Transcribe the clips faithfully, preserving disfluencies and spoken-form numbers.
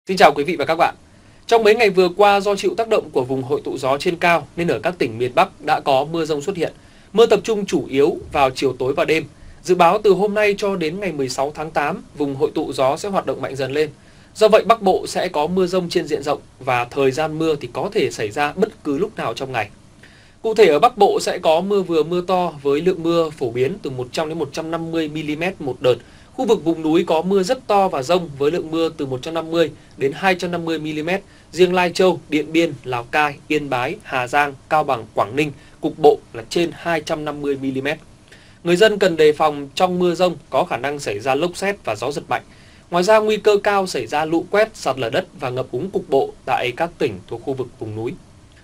Xin chào quý vị và các bạn. Trong mấy ngày vừa qua, do chịu tác động của vùng hội tụ gió trên cao nên ở các tỉnh miền Bắc đã có mưa rông xuất hiện. Mưa tập trung chủ yếu vào chiều tối và đêm. Dự báo từ hôm nay cho đến ngày mười sáu tháng tám, vùng hội tụ gió sẽ hoạt động mạnh dần lên. Do vậy Bắc Bộ sẽ có mưa rông trên diện rộng và thời gian mưa thì có thể xảy ra bất cứ lúc nào trong ngày. Cụ thể ở Bắc Bộ sẽ có mưa vừa mưa to với lượng mưa phổ biến từ một trăm đến một trăm năm mươi mi-li-mét một đợt. Khu vực vùng núi có mưa rất to và dông với lượng mưa từ một trăm năm mươi đến hai trăm năm mươi mi-li-mét. Riêng Lai Châu, Điện Biên, Lào Cai, Yên Bái, Hà Giang, Cao Bằng, Quảng Ninh cục bộ là trên hai trăm năm mươi mi-li-mét. Người dân cần đề phòng trong mưa dông có khả năng xảy ra lốc sét và gió giật mạnh. Ngoài ra nguy cơ cao xảy ra lũ quét, sạt lở đất và ngập úng cục bộ tại các tỉnh thuộc khu vực vùng núi.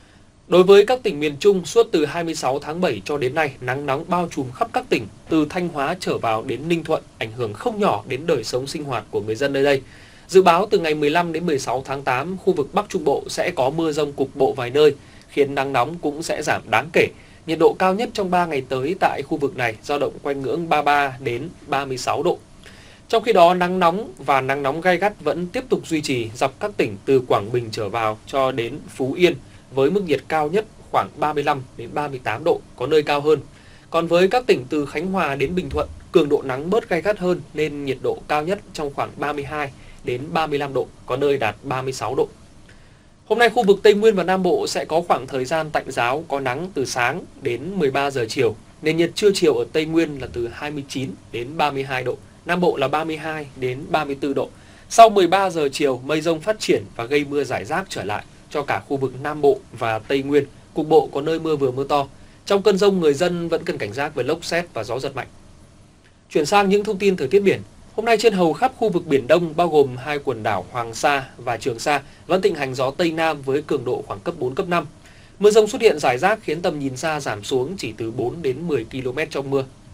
Đối với các tỉnh miền Trung, suốt từ hai mươi sáu tháng bảy cho đến nay, nắng nóng bao trùm khắp các tỉnh từ Thanh Hóa trở vào đến Ninh Thuận, ảnh hưởng không nhỏ đến đời sống sinh hoạt của người dân nơi đây. Dự báo từ ngày mười lăm đến mười sáu tháng tám, khu vực Bắc Trung Bộ sẽ có mưa dông cục bộ vài nơi, khiến nắng nóng cũng sẽ giảm đáng kể. Nhiệt độ cao nhất trong ba ngày tới tại khu vực này dao động quanh ngưỡng ba mươi ba đến ba mươi sáu độ. Trong khi đó, nắng nóng và nắng nóng gay gắt vẫn tiếp tục duy trì dọc các tỉnh từ Quảng Bình trở vào cho đến Phú Yên, với mức nhiệt cao nhất khoảng ba mươi lăm đến ba mươi tám độ, có nơi cao hơn. Còn với các tỉnh từ Khánh Hòa đến Bình Thuận, cường độ nắng bớt gay gắt hơn nên nhiệt độ cao nhất trong khoảng ba mươi hai đến ba mươi lăm độ, có nơi đạt ba mươi sáu độ. Hôm nay khu vực Tây Nguyên và Nam Bộ sẽ có khoảng thời gian tạnh giáo, có nắng từ sáng đến mười ba giờ chiều. Nền nhiệt trưa chiều ở Tây Nguyên là từ hai mươi chín đến ba mươi hai độ, Nam Bộ là ba mươi hai đến ba mươi tư độ. Sau mười ba giờ chiều, mây rông phát triển và gây mưa rải rác trở lại cho cả khu vực Nam Bộ và Tây Nguyên, cục bộ có nơi mưa vừa mưa to. Trong cơn dông, người dân vẫn cần cảnh giác với lốc sét và gió giật mạnh. Chuyển sang những thông tin thời tiết biển. Hôm nay trên hầu khắp khu vực Biển Đông bao gồm hai quần đảo Hoàng Sa và Trường Sa vẫn thịnh hành gió Tây Nam với cường độ khoảng cấp bốn, cấp năm. Mưa rông xuất hiện rải rác khiến tầm nhìn xa giảm xuống chỉ từ bốn đến mười ki lô mét trong mưa.